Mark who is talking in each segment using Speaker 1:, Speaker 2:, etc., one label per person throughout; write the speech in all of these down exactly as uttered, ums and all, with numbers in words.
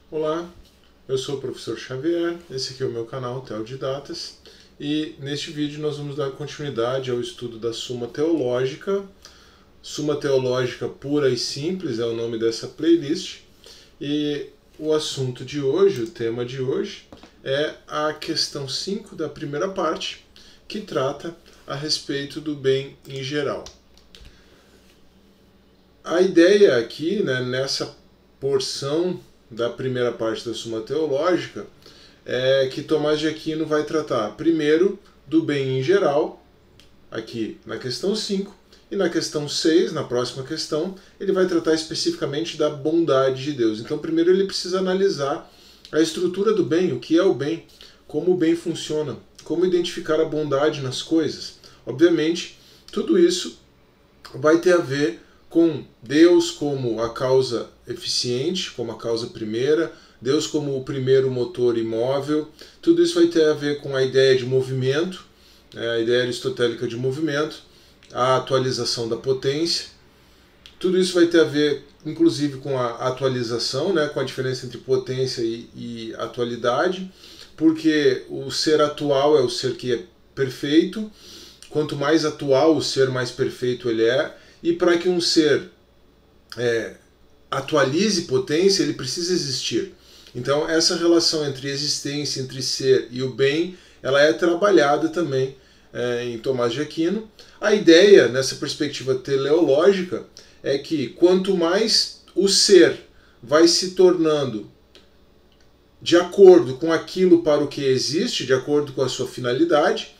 Speaker 1: Olá, eu sou o professor Xavier, esse aqui é o meu canal Teodidatas e neste vídeo nós vamos dar continuidade ao estudo da Suma Teológica. Suma Teológica Pura e Simples é o nome dessa playlist e o assunto de hoje, o tema de hoje, é a questão cinco da primeira parte, que trata a respeito do bem em geral. A ideia aqui, né, nessa porção da primeira parte da Suma Teológica, é que Tomás de Aquino vai tratar primeiro do bem em geral, aqui na questão cinco, e na questão seis, na próxima questão, ele vai tratar especificamente da bondade de Deus. Então primeiro ele precisa analisar a estrutura do bem, o que é o bem, como o bem funciona, como identificar a bondade nas coisas. Obviamente, tudo isso vai ter a ver com Deus como a causa eficiente, como a causa primeira, Deus como o primeiro motor imóvel. Tudo isso vai ter a ver com a ideia de movimento, a ideia aristotélica de movimento, a atualização da potência. Tudo isso vai ter a ver, inclusive, com a atualização, né, com a diferença entre potência e, e atualidade, porque o ser atual é o ser que é perfeito. Quanto mais atual o ser, mais perfeito ele é. E para que um ser é, atualize potência, ele precisa existir. Então essa relação entre existência, entre ser e o bem, ela é trabalhada também é, em Tomás de Aquino. A ideia, nessa perspectiva teleológica, é que quanto mais o ser vai se tornando de acordo com aquilo para o que existe, de acordo com a sua finalidade,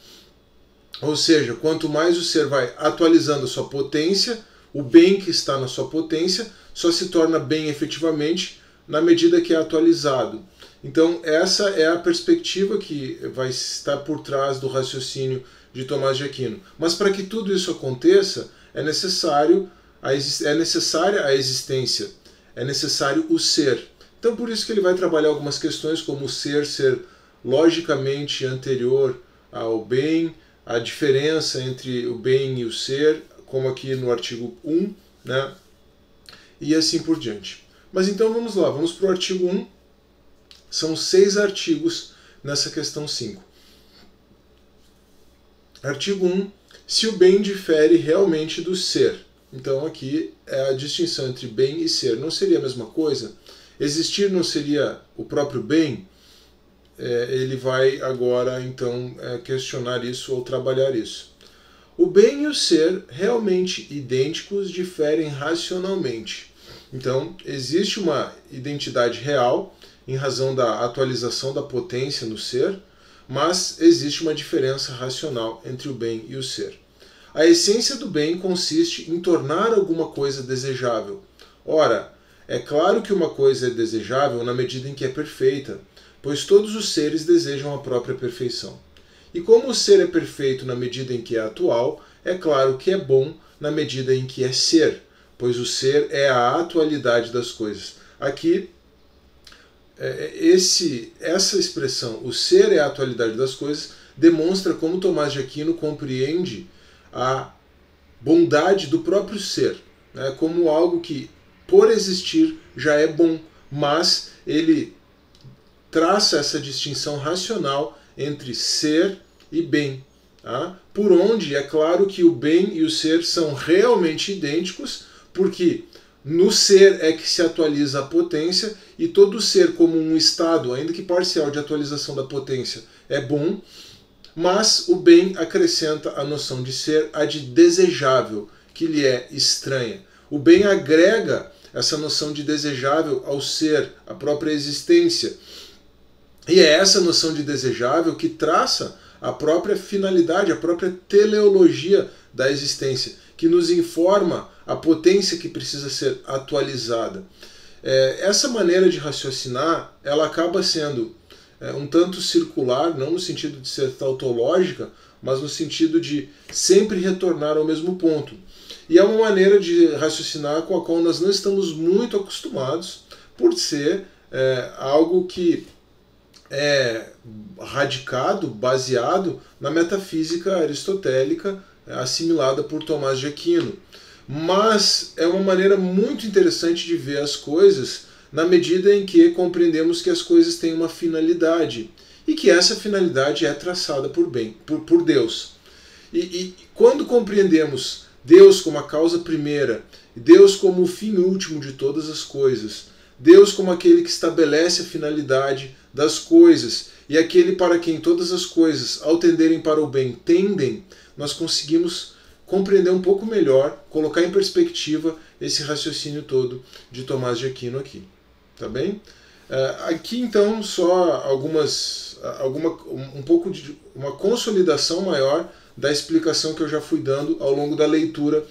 Speaker 1: ou seja, quanto mais o ser vai atualizando a sua potência, o bem que está na sua potência só se torna bem efetivamente na medida que é atualizado. Então essa é a perspectiva que vai estar por trás do raciocínio de Tomás de Aquino. Mas para que tudo isso aconteça, é necessário a, é necessária a existência, é necessário o ser. Então por isso que ele vai trabalhar algumas questões como o ser ser logicamente anterior ao bem, a diferença entre o bem e o ser, como aqui no artigo um, né? E assim por diante. Mas então vamos lá, vamos para o artigo um. São seis artigos nessa questão cinco. Artigo um. Se o bem difere realmente do ser. Então aqui é a distinção entre bem e ser. Não seria a mesma coisa? Existir não seria o próprio bem? É, ele vai agora então é, questionar isso ou trabalhar isso. O bem e o ser, realmente idênticos, diferem racionalmente. Então, existe uma identidade real em razão da atualização da potência no ser, mas existe uma diferença racional entre o bem e o ser. A essência do bem consiste em tornar alguma coisa desejável. Ora, é claro que uma coisa é desejável na medida em que é perfeita, pois todos os seres desejam a própria perfeição. E como o ser é perfeito na medida em que é atual, é claro que é bom na medida em que é ser, pois o ser é a atualidade das coisas. Aqui, esse, essa expressão, o ser é a atualidade das coisas, demonstra como Tomás de Aquino compreende a bondade do próprio ser, né, como algo que, por existir, já é bom, mas ele traça essa distinção racional entre ser e bem, tá? Por onde é claro que o bem e o ser são realmente idênticos, porque no ser é que se atualiza a potência, e todo ser como um estado, ainda que parcial, de atualização da potência é bom, mas o bem acrescenta a noção de ser, a de desejável, que lhe é estranha. O bem agrega essa noção de desejável ao ser, à própria existência. E é essa noção de desejável que traça a própria finalidade, a própria teleologia da existência, que nos informa a potência que precisa ser atualizada. É, essa maneira de raciocinar, ela acaba sendo é, um tanto circular, não no sentido de ser tautológica, mas no sentido de sempre retornar ao mesmo ponto. E é uma maneira de raciocinar com a qual nós não estamos muito acostumados, por ser é, algo que é radicado, baseado na metafísica aristotélica assimilada por Tomás de Aquino. Mas é uma maneira muito interessante de ver as coisas na medida em que compreendemos que as coisas têm uma finalidade e que essa finalidade é traçada por, bem, por, por Deus. E, e quando compreendemos Deus como a causa primeira, Deus como o fim último de todas as coisas, Deus como aquele que estabelece a finalidade das coisas e aquele para quem todas as coisas, ao tenderem para o bem, tendem, nós conseguimos compreender um pouco melhor, colocar em perspectiva esse raciocínio todo de Tomás de Aquino aqui. Tá bem? Uh, aqui então só algumas, alguma, um pouco de uma consolidação maior da explicação que eu já fui dando ao longo da leitura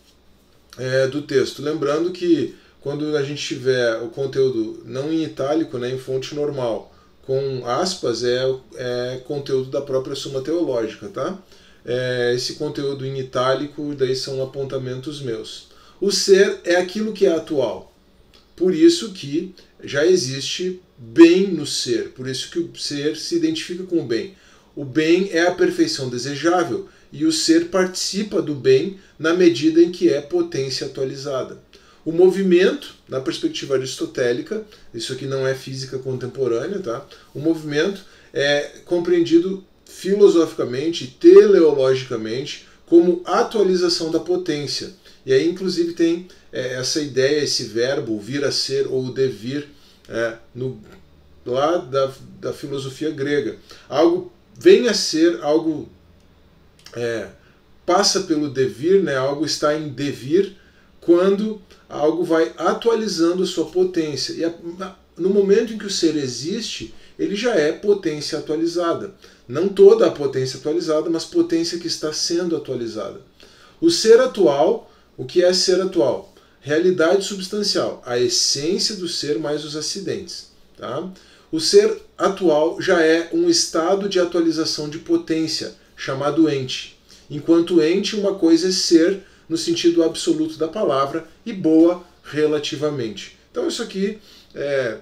Speaker 1: é, do texto. Lembrando que quando a gente tiver o conteúdo não em itálico, né, em fonte normal, com aspas, é, é conteúdo da própria Suma Teológica, tá? É, esse conteúdo em itálico, daí são apontamentos meus. O ser é aquilo que é atual. Por isso que já existe bem no ser. Por isso que o ser se identifica com o bem. O bem é a perfeição desejável e o ser participa do bem na medida em que é potência atualizada. O movimento, na perspectiva aristotélica, isso aqui não é física contemporânea, tá? O movimento é compreendido filosoficamente e teleologicamente como atualização da potência. E aí, inclusive, tem é, essa ideia, esse verbo, vir a ser ou devir, é, no, lá da, da filosofia grega. Algo vem a ser, algo é, passa pelo devir, né? Algo está em devir quando algo vai atualizando a sua potência. E a, no momento em que o ser existe, ele já é potência atualizada. Não toda a potência atualizada, mas potência que está sendo atualizada. O ser atual, o que é ser atual? Realidade substancial, a essência do ser mais os acidentes. Tá? O ser atual já é um estado de atualização de potência, chamado ente. Enquanto ente, uma coisa é ser no sentido absoluto da palavra e boa relativamente. Então isso aqui é,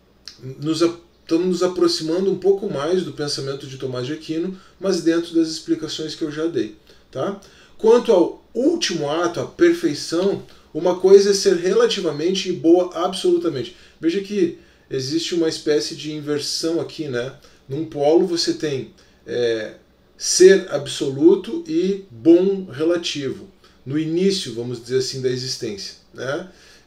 Speaker 1: nos, estamos nos aproximando um pouco mais do pensamento de Tomás de Aquino, mas dentro das explicações que eu já dei. Tá? Quanto ao último ato, a perfeição, uma coisa é ser relativamente e boa absolutamente. Veja que existe uma espécie de inversão aqui, né? Num polo você tem é, ser absoluto e bom relativo. No início, vamos dizer assim, da existência. Né?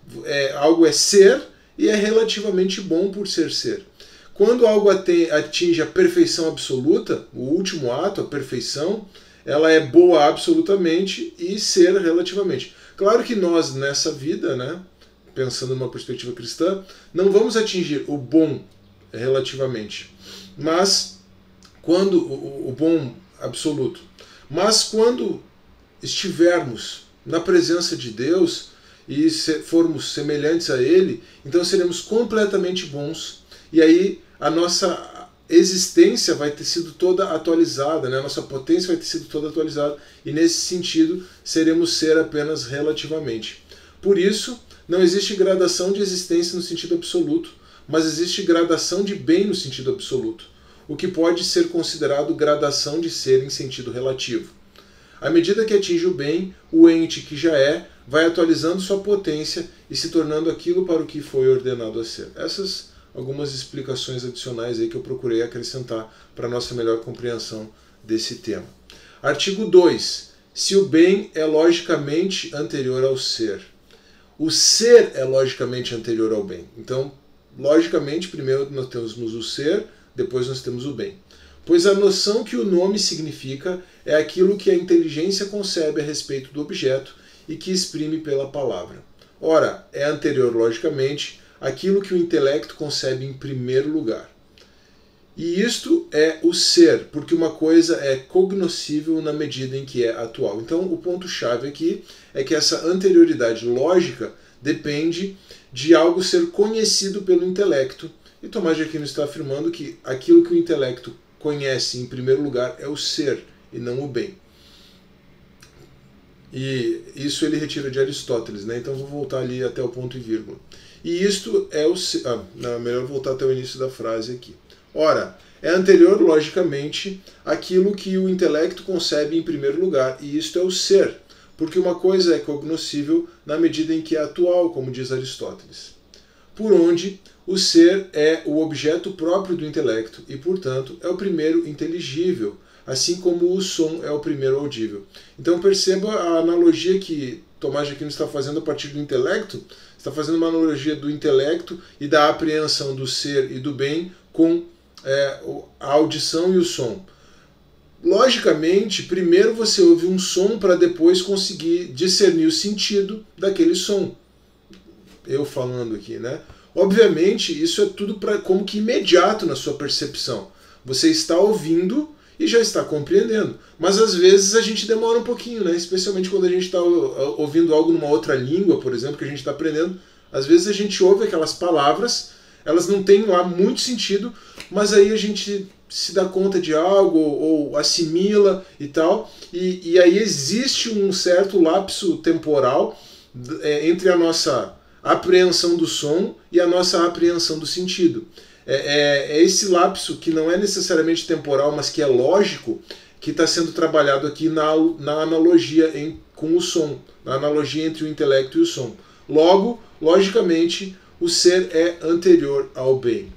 Speaker 1: É, algo é ser e é relativamente bom por ser ser. Quando algo atinge a perfeição absoluta, o último ato, a perfeição, ela é boa absolutamente e ser relativamente. Claro que nós, nessa vida, né, pensando numa perspectiva cristã, não vamos atingir o bom relativamente, mas quando o, o bom absoluto. Mas quando estivermos na presença de Deus e se formos semelhantes a Ele, então seremos completamente bons. E aí a nossa existência vai ter sido toda atualizada, né? A nossa potência vai ter sido toda atualizada, e nesse sentido seremos ser apenas relativamente. Por isso, não existe gradação de existência no sentido absoluto, mas existe gradação de bem no sentido absoluto, o que pode ser considerado gradação de ser em sentido relativo. À medida que atinge o bem, o ente que já é vai atualizando sua potência e se tornando aquilo para o que foi ordenado a ser. Essas algumas explicações adicionais aí que eu procurei acrescentar para a nossa melhor compreensão desse tema. Artigo dois. Se o bem é logicamente anterior ao ser. O ser é logicamente anterior ao bem. Então, logicamente, primeiro nós temos o ser, depois nós temos o bem. Pois a noção que o nome significa é aquilo que a inteligência concebe a respeito do objeto e que exprime pela palavra. Ora, é anterior, logicamente, aquilo que o intelecto concebe em primeiro lugar. E isto é o ser, porque uma coisa é cognoscível na medida em que é atual. Então, o ponto-chave aqui é que essa anterioridade lógica depende de algo ser conhecido pelo intelecto. E Tomás de Aquino está afirmando que aquilo que o intelecto conhece em primeiro lugar é o ser e não o bem. E isso ele retira de Aristóteles, né? Então vou voltar ali até o ponto e vírgula. E isto é o ser. Ah, não, melhor voltar até o início da frase aqui. Ora, é anterior, logicamente, àquilo que o intelecto concebe em primeiro lugar, e isto é o ser, porque uma coisa é cognoscível na medida em que é atual, como diz Aristóteles. por onde o ser é o objeto próprio do intelecto e, portanto, é o primeiro inteligível, assim como o som é o primeiro audível. Então perceba a analogia que Tomás de Aquino está fazendo a partir do intelecto, está fazendo uma analogia do intelecto e da apreensão do ser e do bem com é, a audição e o som. Logicamente, primeiro você ouve um som para depois conseguir discernir o sentido daquele som. Eu falando aqui, né? Obviamente, isso é tudo pra, como que imediato na sua percepção. Você está ouvindo e já está compreendendo. Mas às vezes a gente demora um pouquinho, né? Especialmente quando a gente está ouvindo algo numa outra língua, por exemplo, que a gente está aprendendo. Às vezes a gente ouve aquelas palavras, elas não têm lá muito sentido, mas aí a gente se dá conta de algo ou assimila e tal. E, e aí existe um certo lapso temporal é, entre a nossa apreensão do som e a nossa apreensão do sentido. É, é, é esse lapso que não é necessariamente temporal, mas que é lógico, que está sendo trabalhado aqui na, na analogia em, com o som, na analogia entre o intelecto e o som. Logo, logicamente, o ser é anterior ao bem.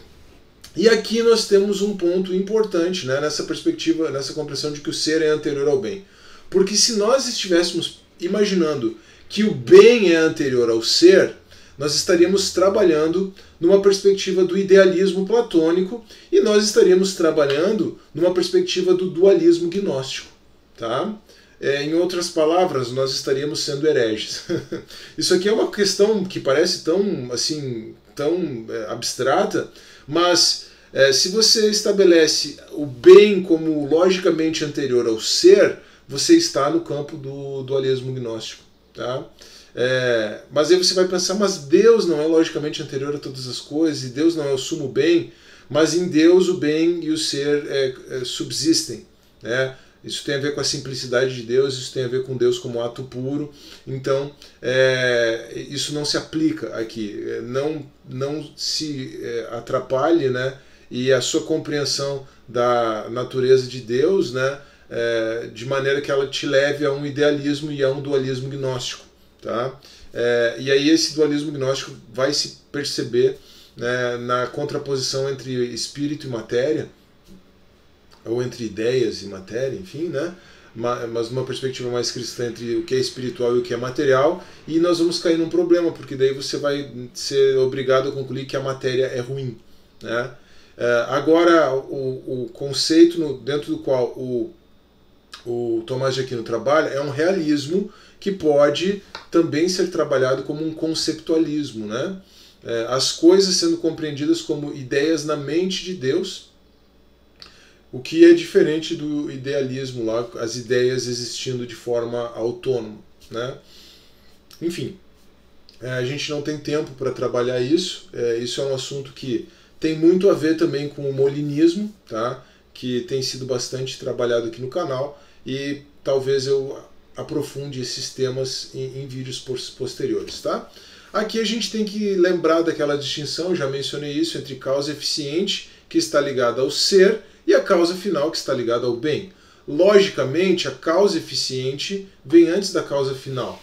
Speaker 1: E aqui nós temos um ponto importante, né, nessa perspectiva, nessa compreensão de que o ser é anterior ao bem. Porque se nós estivéssemos imaginando que o bem é anterior ao ser, nós estaríamos trabalhando numa perspectiva do idealismo platônico e nós estaríamos trabalhando numa perspectiva do dualismo gnóstico. Tá? É, em outras palavras, nós estaríamos sendo hereges. Isso aqui é uma questão que parece tão, assim, tão é, abstrata, mas é, se você estabelece o bem como logicamente anterior ao ser, você está no campo do dualismo gnóstico. Tá? É, mas aí você vai pensar, mas Deus não é logicamente anterior a todas as coisas, e Deus não é o sumo bem, mas em Deus o bem e o ser é, é, subsistem. Né? Isso tem a ver com a simplicidade de Deus, isso tem a ver com Deus como ato puro, então é, isso não se aplica aqui, não, não se é, atrapalhe, né? E a sua compreensão da natureza de Deus, né? É, de maneira que ela te leve a um idealismo e a um dualismo gnóstico. Tá? É, e aí esse dualismo gnóstico vai se perceber, né, na contraposição entre espírito e matéria, ou entre ideias e matéria, enfim, né? Mas numa perspectiva mais cristã entre o que é espiritual e o que é material, e nós vamos cair num problema, porque daí você vai ser obrigado a concluir que a matéria é ruim. Né? É, agora, o, o conceito no, dentro do qual o, o Tomás de Aquino trabalha é um realismo que pode também ser trabalhado como um conceptualismo, né? É, as coisas sendo compreendidas como ideias na mente de Deus, o que é diferente do idealismo lá, as ideias existindo de forma autônoma, né? Enfim, é, a gente não tem tempo para trabalhar isso, é, isso é um assunto que tem muito a ver também com o molinismo, tá? Que tem sido bastante trabalhado aqui no canal, e talvez eu aprofunde esses temas em, em vídeos posteriores. Tá? Aqui a gente tem que lembrar daquela distinção, já mencionei isso, entre causa eficiente, que está ligada ao ser, e a causa final, que está ligada ao bem. Logicamente, a causa eficiente vem antes da causa final.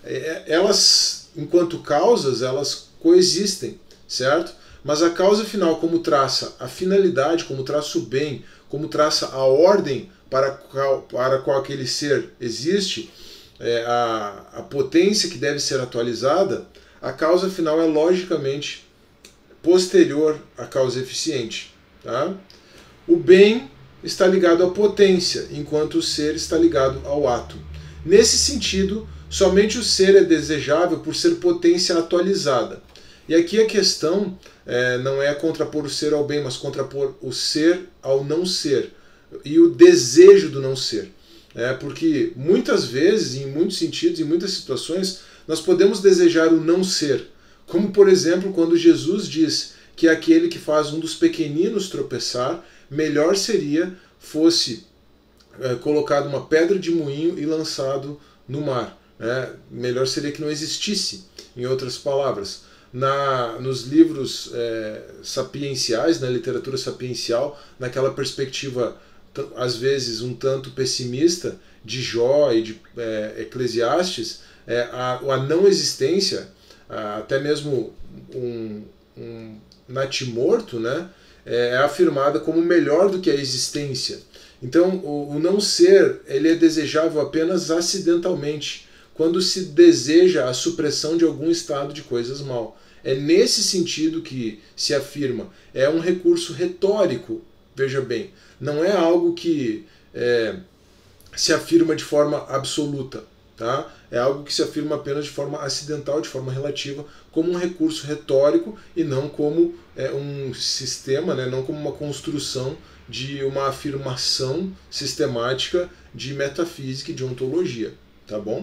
Speaker 1: Elas, enquanto causas, elas coexistem, certo? Mas a causa final, como traça a finalidade, como traça o bem, como traça a ordem para qual, para qual aquele ser existe, é, a, a potência que deve ser atualizada, a causa final é logicamente posterior à causa eficiente. Tá? O bem está ligado à potência, enquanto o ser está ligado ao ato. Nesse sentido, somente o ser é desejável por ser potência atualizada. E aqui a questão é, não é contrapor o ser ao bem, mas contrapor o ser ao não ser. E o desejo do não ser. É, porque muitas vezes, em muitos sentidos, em muitas situações, nós podemos desejar o não ser. Como, por exemplo, quando Jesus diz que aquele que faz um dos pequeninos tropeçar, melhor seria fosse é, colocado uma pedra de moinho e lançado no mar. É, melhor seria que não existisse, em outras palavras. Na, nos livros é, sapienciais, na literatura sapiencial, naquela perspectiva às vezes um tanto pessimista de Jó e de é, Eclesiastes, é, a, a não existência até mesmo um, um natimorto, né, é afirmada como melhor do que a existência. Então, o, o não ser, ele é desejável apenas acidentalmente, quando se deseja a supressão de algum estado de coisas mal. É nesse sentido que se afirma. É um recurso retórico, veja bem. Não é algo que é, se afirma de forma absoluta. Tá? É algo que se afirma apenas de forma acidental, de forma relativa, como um recurso retórico e não como é, um sistema, né? Não como uma construção de uma afirmação sistemática de metafísica e de ontologia. Tá bom?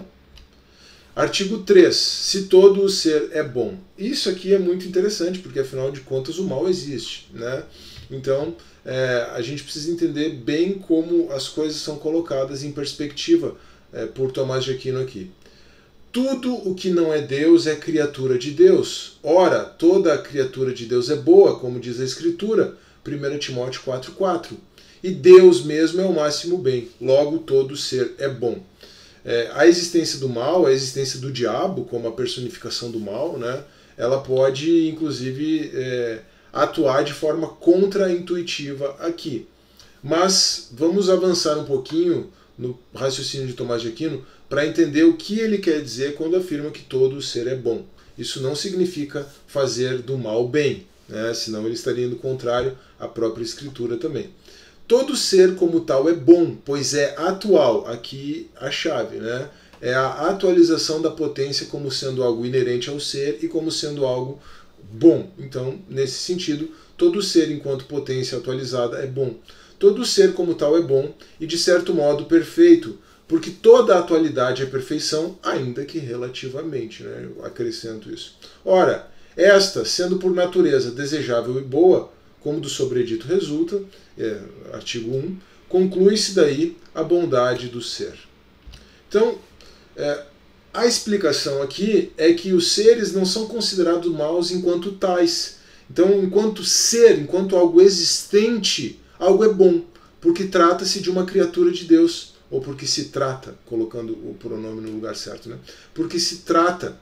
Speaker 1: Artigo três. Se todo o ser é bom. Isso aqui é muito interessante, porque afinal de contas o mal existe. Né? Então é, a gente precisa entender bem como as coisas são colocadas em perspectiva é, por Tomás de Aquino aqui. Tudo o que não é Deus é criatura de Deus. Ora, toda a criatura de Deus é boa, como diz a Escritura, primeiro Timóteo quatro, quatro. E Deus mesmo é o máximo bem. Logo, todo ser é bom. É, a existência do mal, a existência do diabo, como a personificação do mal, né, ela pode, inclusive, é, atuar de forma contra-intuitiva aqui. Mas vamos avançar um pouquinho no raciocínio de Tomás de Aquino para entender o que ele quer dizer quando afirma que todo ser é bom. Isso não significa fazer do mal bem, né, senão ele estaria indo contrário à própria Escritura também. Todo ser como tal é bom, pois é atual, aqui a chave, né? É a atualização da potência como sendo algo inerente ao ser e como sendo algo bom. Então, nesse sentido, todo ser enquanto potência atualizada é bom. Todo ser como tal é bom e, de certo modo, perfeito, porque toda atualidade é perfeição, ainda que relativamente, né? Eu acrescento isso. Ora, esta, sendo por natureza desejável e boa, como do sobredito resulta, é, artigo um, conclui-se daí a bondade do ser. Então, é, a explicação aqui é que os seres não são considerados maus enquanto tais. Então, enquanto ser, enquanto algo existente, algo é bom, porque trata-se de uma criatura de Deus, ou porque se trata, colocando o pronome no lugar certo, né? Porque se trata...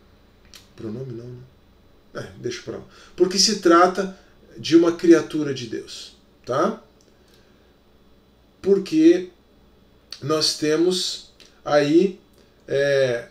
Speaker 1: Pronome não, né? É, deixa pra lá. Porque se trata de uma criatura de Deus, tá? Porque nós temos aí é,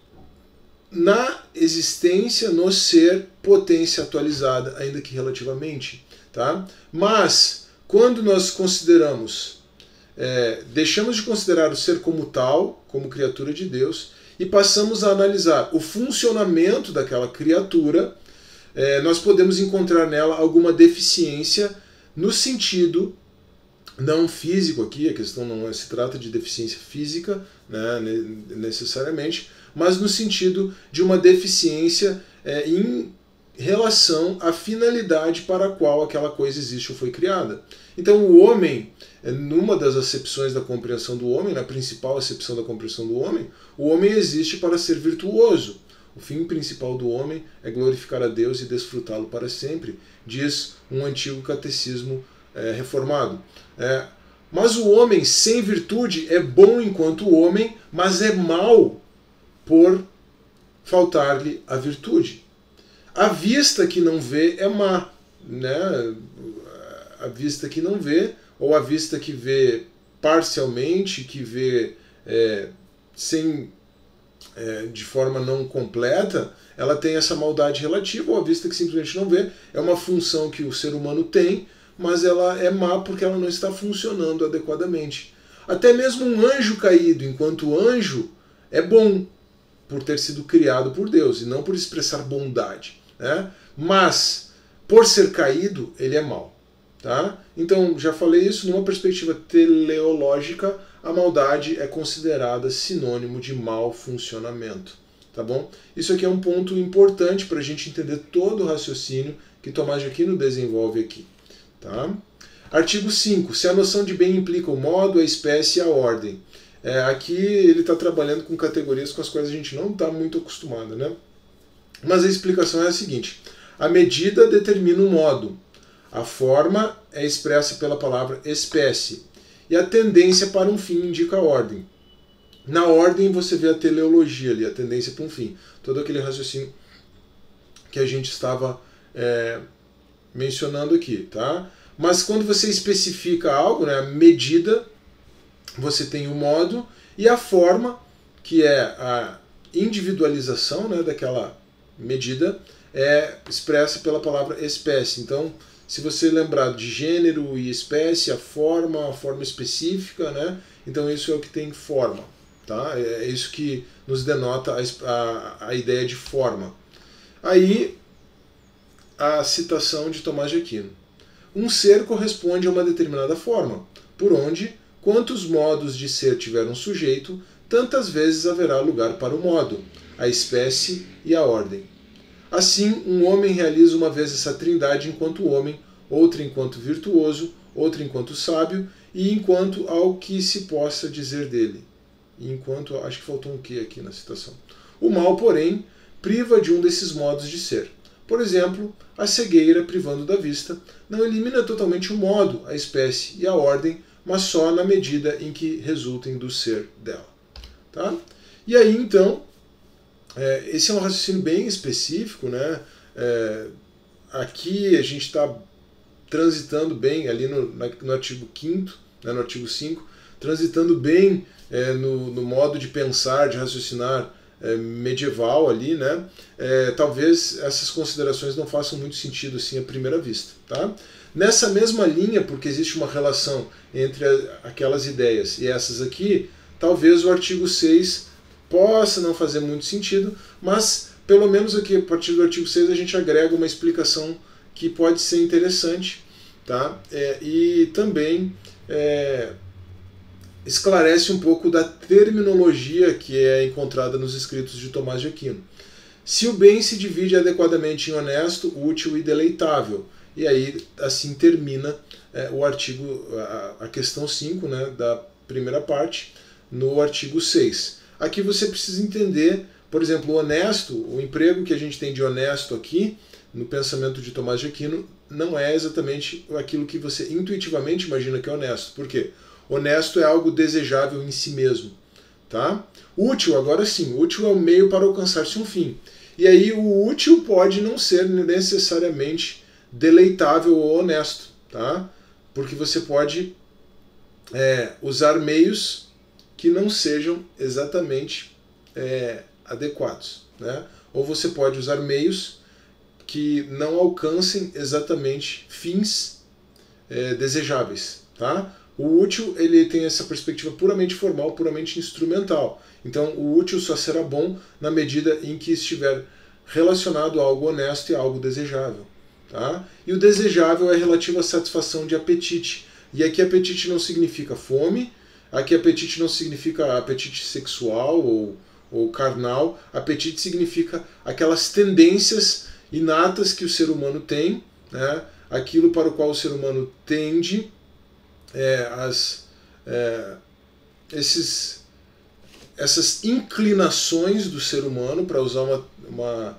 Speaker 1: na existência, no ser, potência atualizada, ainda que relativamente, tá? Mas quando nós consideramos, é, deixamos de considerar o ser como tal, como criatura de Deus, e passamos a analisar o funcionamento daquela criatura, É, nós podemos encontrar nela alguma deficiência no sentido não físico aqui, a questão não é, se trata de deficiência física, né, necessariamente, mas no sentido de uma deficiência é, em relação à finalidade para a qual aquela coisa existe ou foi criada. Então o homem, numa das acepções da compreensão do homem, na principal acepção da compreensão do homem, o homem existe para ser virtuoso. O fim principal do homem é glorificar a Deus e desfrutá-lo para sempre, diz um antigo catecismo é, reformado. É, mas o homem sem virtude é bom enquanto homem, mas é mau por faltar-lhe a virtude. A vista que não vê é má, né? A vista que não vê, ou a vista que vê parcialmente, que vê é, sem... É, de forma não completa, ela tem essa maldade relativa, ou a vista que simplesmente não vê. É uma função que o ser humano tem, mas ela é má porque ela não está funcionando adequadamente. Até mesmo um anjo caído, enquanto anjo, é bom por ter sido criado por Deus, e não por expressar bondade, né? Mas, por ser caído, ele é mau. Tá? Então, já falei isso, numa perspectiva teleológica, a maldade é considerada sinônimo de mau funcionamento. Tá bom? Isso aqui é um ponto importante para a gente entender todo o raciocínio que Tomás de Aquino desenvolve aqui. Tá? Artigo cinco. Se a noção de bem implica o modo, a espécie e a ordem. É, aqui ele está trabalhando com categorias com as quais a gente não está muito acostumado, né? Mas a explicação é a seguinte. A medida determina o modo. A forma é expressa pela palavra espécie. E a tendência para um fim indica a ordem. Na ordem você vê a teleologia ali, a tendência para um fim. Todo aquele raciocínio que a gente estava é, mencionando aqui, tá? Mas quando você especifica algo, né, a medida, você tem o modo e a forma, que é a individualização, né, daquela medida, é expressa pela palavra espécie. Então, se você lembrar de gênero e espécie, a forma, a forma específica, né, então isso é o que tem forma. Tá? É isso que nos denota a, a, a ideia de forma. Aí, a citação de Tomás de Aquino. Um ser corresponde a uma determinada forma, por onde, quantos modos de ser tiver um sujeito, tantas vezes haverá lugar para o modo, a espécie e a ordem. Assim, um homem realiza uma vez essa trindade enquanto homem, outra enquanto virtuoso, outra enquanto sábio, e enquanto ao que se possa dizer dele. E enquanto, acho que faltou um que aqui na citação. O mal, porém, priva de um desses modos de ser. Por exemplo, a cegueira, privando da vista, não elimina totalmente o modo, a espécie e a ordem, mas só na medida em que resultem do ser dela. Tá? E aí, então, é, esse é um raciocínio bem específico, né? É, aqui a gente está transitando bem, ali no, no artigo quinto, né, no artigo cinco, transitando bem é, no, no modo de pensar, de raciocinar é, medieval ali, né? É, talvez essas considerações não façam muito sentido assim à primeira vista, tá? Nessa mesma linha, porque existe uma relação entre a, aquelas ideias e essas aqui, talvez o artigo seis possa não fazer muito sentido, mas pelo menos aqui a partir do artigo seis a gente agrega uma explicação que pode ser interessante, tá? É, e também é, esclarece um pouco da terminologia que é encontrada nos escritos de Tomás de Aquino. Se o bem se divide adequadamente em honesto, útil e deleitável, e aí assim termina é, o artigo, a, a questão cinco, né, da primeira parte, no artigo seis. Aqui você precisa entender, por exemplo, o honesto, o emprego que a gente tem de honesto aqui, no pensamento de Tomás de Aquino, não é exatamente aquilo que você intuitivamente imagina que é honesto. Por quê? Honesto é algo desejável em si mesmo. Tá? Útil, agora sim, útil é o meio para alcançar-se um fim. E aí o útil pode não ser necessariamente deleitável ou honesto. Tá? Porque você pode é, usar meios que não sejam exatamente é, adequados. Né? Ou você pode usar meios que não alcancem exatamente fins é, desejáveis. Tá? O útil ele tem essa perspectiva puramente formal, puramente instrumental. Então o útil só será bom na medida em que estiver relacionado a algo honesto e a algo desejável. Tá? E o desejável é relativo à satisfação de apetite. E aqui apetite não significa fome, aqui apetite não significa apetite sexual ou, ou carnal, apetite significa aquelas tendências inatas que o ser humano tem, né? Aquilo para o qual o ser humano tende, é, as, é, esses, essas inclinações do ser humano, para usar uma, uma,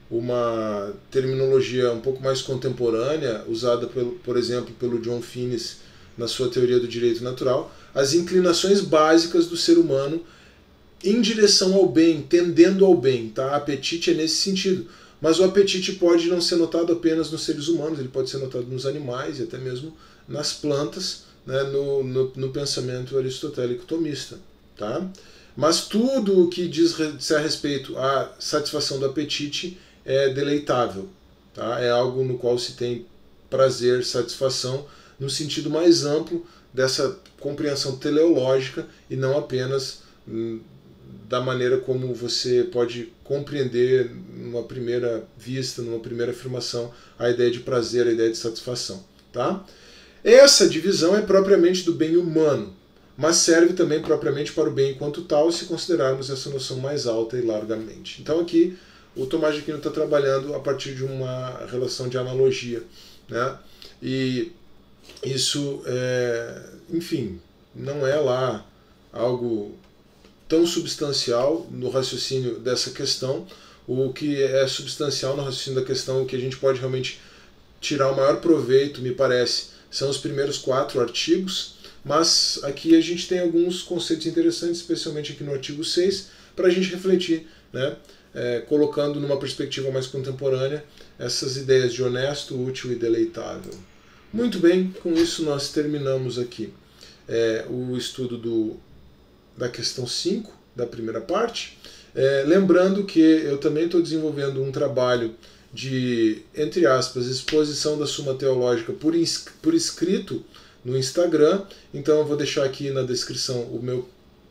Speaker 1: uma terminologia um pouco mais contemporânea, usada, pelo, por exemplo, pelo John Finnis na sua teoria do direito natural, as inclinações básicas do ser humano em direção ao bem, tendendo ao bem. Tá? Apetite é nesse sentido. Mas o apetite pode não ser notado apenas nos seres humanos, ele pode ser notado nos animais e até mesmo nas plantas, né, no, no, no pensamento aristotélico tomista. Tá? Mas tudo o que diz a respeito à satisfação do apetite é deleitável. Tá? É algo no qual se tem prazer, satisfação, no sentido mais amplo dessa compreensão teleológica e não apenas hum, da maneira como você pode compreender numa primeira vista, numa primeira afirmação, a ideia de prazer, a ideia de satisfação. Tá? Essa divisão é propriamente do bem humano, mas serve também propriamente para o bem enquanto tal, se considerarmos essa noção mais alta e largamente. Então aqui o Tomás de Aquino está trabalhando a partir de uma relação de analogia. Né? E isso, é, enfim, não é lá algo tão substancial no raciocínio dessa questão. O que é substancial no raciocínio da questão, o que a gente pode realmente tirar o maior proveito, me parece, são os primeiros quatro artigos, mas aqui a gente tem alguns conceitos interessantes, especialmente aqui no artigo seis, para a gente refletir, né, é, colocando numa perspectiva mais contemporânea essas ideias de honesto, útil e deleitável. Muito bem, com isso nós terminamos aqui é, o estudo do, da questão cinco, da primeira parte. É, lembrando que eu também estou desenvolvendo um trabalho de, entre aspas, exposição da Suma Teológica por, por escrito no Instagram. Então eu vou deixar aqui na descrição o meu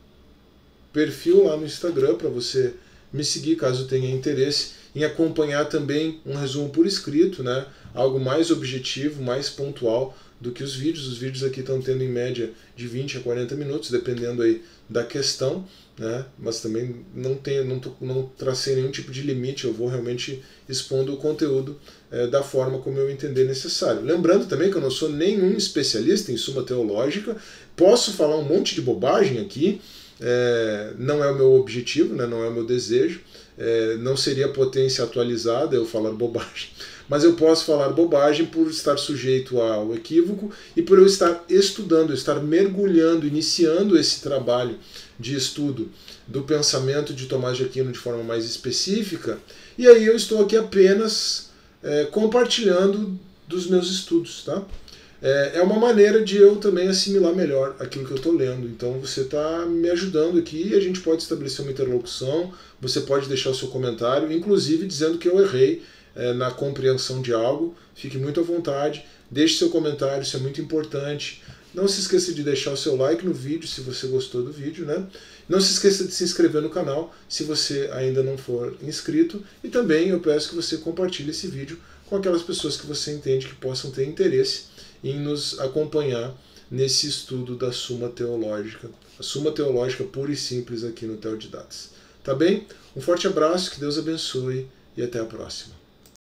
Speaker 1: perfil lá no Instagram para você me seguir caso tenha interesse em acompanhar também um resumo por escrito, né? Algo mais objetivo, mais pontual do que os vídeos. Os vídeos aqui estão tendo em média de vinte a quarenta minutos, dependendo aí da questão, né? Mas também não, tenho, não, tô, não tracei nenhum tipo de limite, eu vou realmente expondo o conteúdo é, da forma como eu entender necessário. Lembrando também que eu não sou nenhum especialista em Suma Teológica, posso falar um monte de bobagem aqui, é, não é o meu objetivo, né? Não é o meu desejo, é, não seria potência atualizada eu falar bobagem, mas eu posso falar bobagem por estar sujeito ao equívoco e por eu estar estudando, estar mergulhando, iniciando esse trabalho de estudo do pensamento de Tomás de Aquino de forma mais específica, e aí eu estou aqui apenas é, compartilhando dos meus estudos, tá? É, é uma maneira de eu também assimilar melhor aquilo que eu estou lendo. Então você está me ajudando aqui e a gente pode estabelecer uma interlocução, você pode deixar o seu comentário, inclusive dizendo que eu errei é, na compreensão de algo. Fique muito à vontade, deixe seu comentário, isso é muito importante. Não se esqueça de deixar o seu like no vídeo se você gostou do vídeo, né? Não se esqueça de se inscrever no canal se você ainda não for inscrito. E também eu peço que você compartilhe esse vídeo com aquelas pessoas que você entende que possam ter interesse em nos acompanhar nesse estudo da Suma Teológica, a Suma Teológica pura e simples aqui no Teodidatas. Tá bem? Um forte abraço, que Deus abençoe e até a próxima.